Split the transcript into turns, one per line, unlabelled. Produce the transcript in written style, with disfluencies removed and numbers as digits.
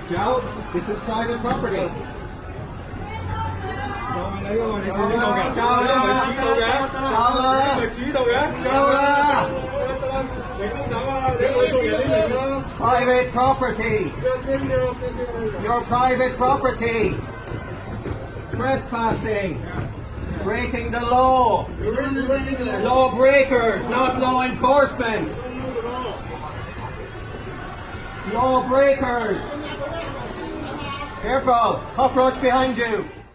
Joe, this is private property.
你嘅嘛？你住呢度嘅？指導嘅？
走啦！
你都走啊！你冇做人呢邊啦。
Private property. Your private property. Trespassing. Breaking the law. Lawbreakers, not law enforcement. Lawbreakers. Careful, cockroach behind you.